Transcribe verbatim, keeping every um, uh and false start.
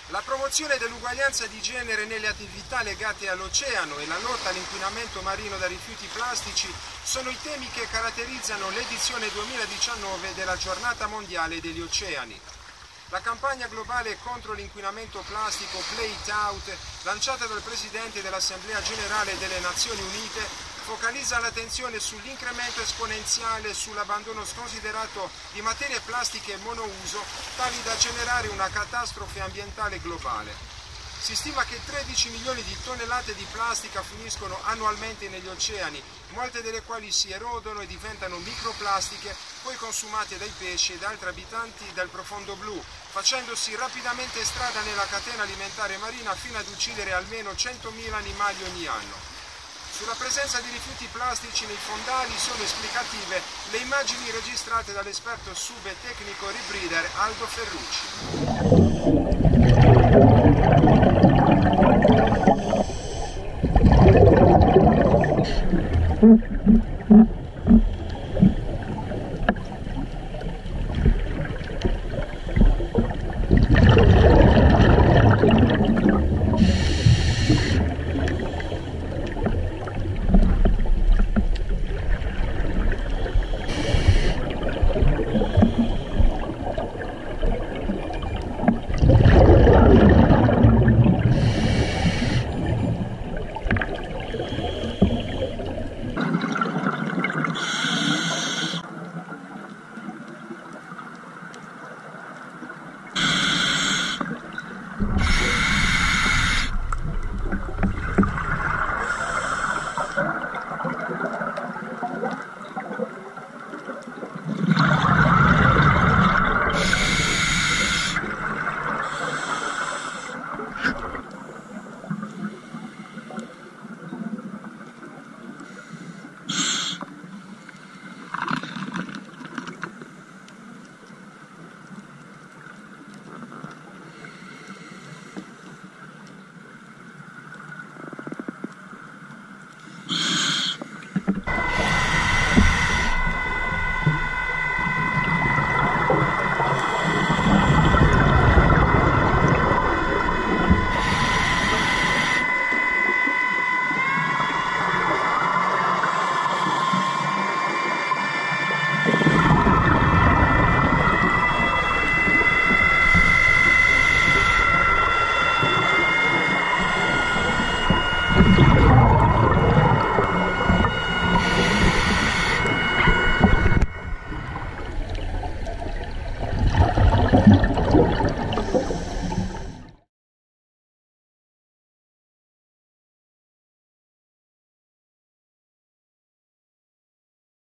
La promozione dell'uguaglianza di genere nelle attività legate all'oceano e la lotta all'inquinamento marino da rifiuti plastici sono i temi che caratterizzano l'edizione duemiladiciannove della Giornata Mondiale degli Oceani. La campagna globale contro l'inquinamento plastico Play It Out, lanciata dal Presidente dell'Assemblea Generale delle Nazioni Unite, focalizza l'attenzione sull'incremento esponenziale e sull'abbandono sconsiderato di materie plastiche monouso, tali da generare una catastrofe ambientale globale. Si stima che tredici milioni di tonnellate di plastica finiscono annualmente negli oceani, molte delle quali si erodono e diventano microplastiche, poi consumate dai pesci e da altri abitanti del profondo blu, facendosi rapidamente strada nella catena alimentare marina fino ad uccidere almeno centomila animali ogni anno. Sulla presenza di rifiuti plastici nei fondali sono esplicative le immagini registrate dall'esperto sub e tecnico rebreeder Aldo Ferrucci.